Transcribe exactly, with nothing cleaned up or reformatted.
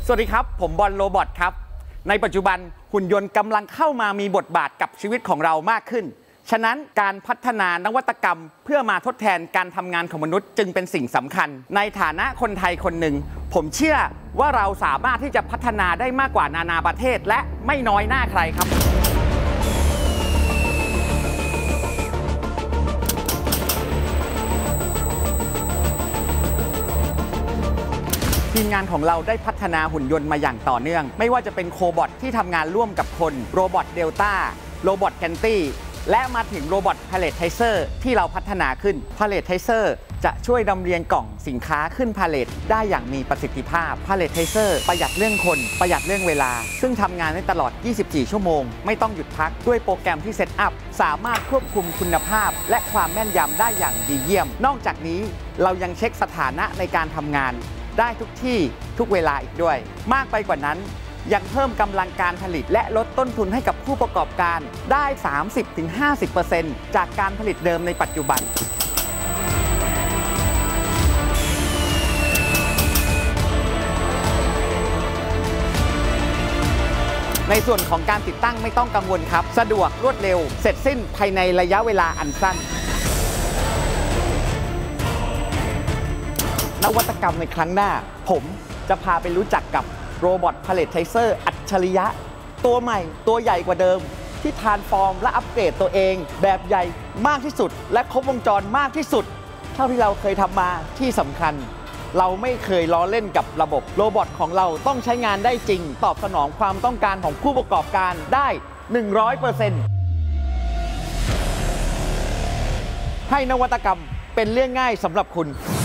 สวัสดีครับผมบอลโรบอทครับในปัจจุบันหุ่นยนต์กำลังเข้ามามีบทบาทกับชีวิตของเรามากขึ้นฉะนั้นการพัฒนานวัตกรรมเพื่อมาทดแทนการทำงานของมนุษย์จึงเป็นสิ่งสำคัญในฐานะคนไทยคนหนึ่งผมเชื่อว่าเราสามารถที่จะพัฒนาได้มากกว่านานาประเทศและไม่น้อยหน้าใครครับทีมงานของเราได้พัฒนาหุ่นยนต์มาอย่างต่อเนื่องไม่ว่าจะเป็นโคบอทที่ทำงานร่วมกับคนโรบอทเดลต้าโรบอทแกนตี้และมาถึงโรบอทพาเลทไทเซอร์ที่เราพัฒนาขึ้นพาเลทไทเซอร์จะช่วยดำเรียงกล่องสินค้าขึ้นพาเลทได้อย่างมีประสิทธิภาพพาเลทไทเซอร์ประหยัดเรื่องคนประหยัดเรื่องเวลาซึ่งทำงานได้ตลอดยี่สิบสี่ชั่วโมงไม่ต้องหยุดพักด้วยโปรแกรมที่เซตอัพสามารถควบคุมคุณภาพและความแม่นยำได้อย่างดีเยี่ยมนอกจากนี้เรายังเช็คสถานะในการทำงานได้ทุกที่ทุกเวลาอีกด้วยมากไปกว่านั้นยังเพิ่มกำลังการผลิตและลดต้นทุนให้กับผู้ประกอบการได้ สามสิบถึงห้าสิบเปอร์เซ็นต์ จากการผลิตเดิมในปัจจุบันในส่วนของการติดตั้งไม่ต้องกังวลครับสะดวกรวดเร็วเสร็จสิ้นภายในระยะเวลาอันสั้นนวัตกรรมในครั้งหน้าผมจะพาไปรู้จักกับโรบอทพาเลทไทเซอร์อัจฉริยะตัวใหม่ตัวใหญ่กว่าเดิมที่ทรานส์ฟอร์มและอัปเกรดตัวเองแบบใหญ่มากที่สุดและครบวงจรมากที่สุดเท่าที่เราเคยทำมาที่สำคัญเราไม่เคยล้อเล่นกับระบบโรบอทของเราต้องใช้งานได้จริงตอบสนองความต้องการของผู้ประกอบการได้ หนึ่งร้อยเปอร์เซ็นต์ ให้นวัตกรรมเป็นเรื่องง่ายสำหรับคุณ